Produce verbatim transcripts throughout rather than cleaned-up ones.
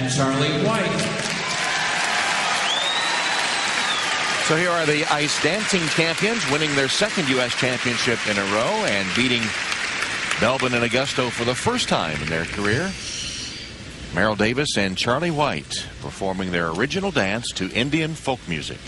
and Charlie White. So here are the ice dancing champions, winning their second U S championship in a row and beating Melbourne and Augusto for the first time in their career. Meryl Davis and Charlie White performing their original dance to Indian folk music.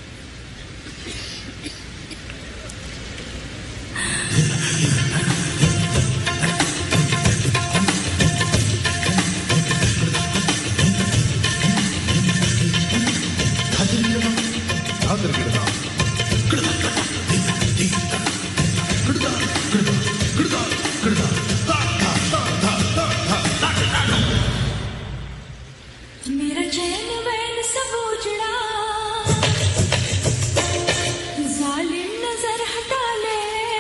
मेरा चैन van सब उजड़ा, जालिम नजर हटा ले।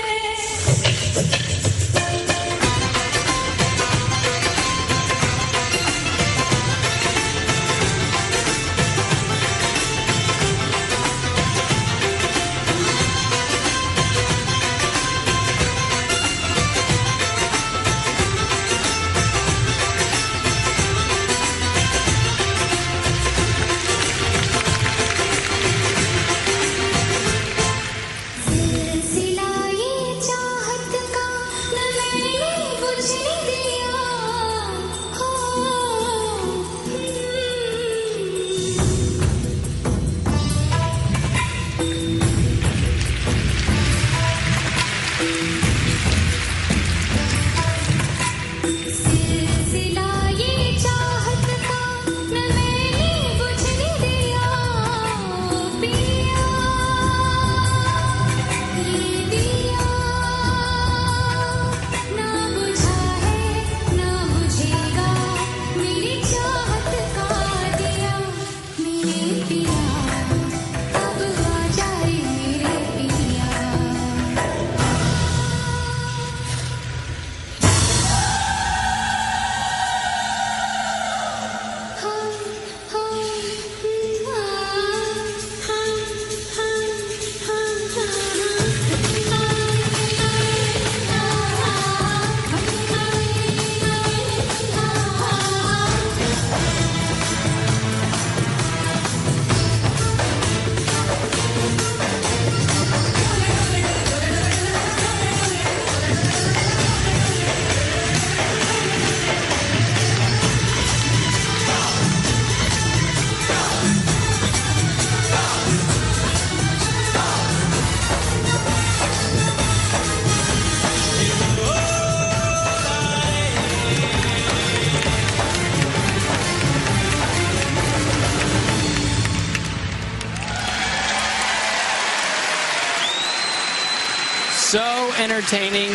So entertaining.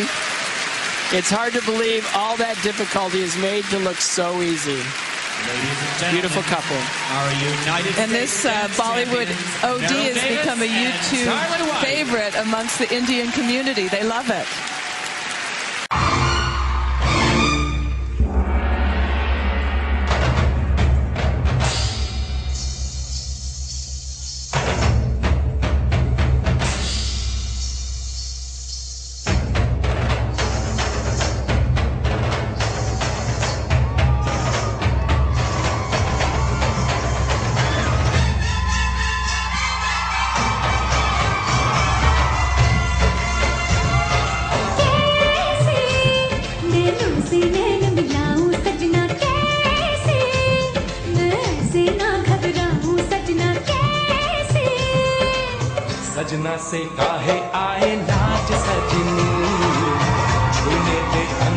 It's hard to believe all that difficulty is made to look so easy. Beautiful couple. Our United And this uh, Bollywood O D has become a YouTube favorite amongst the Indian community. They love it. सजना से काहे आए लाज सजनी, छूने दे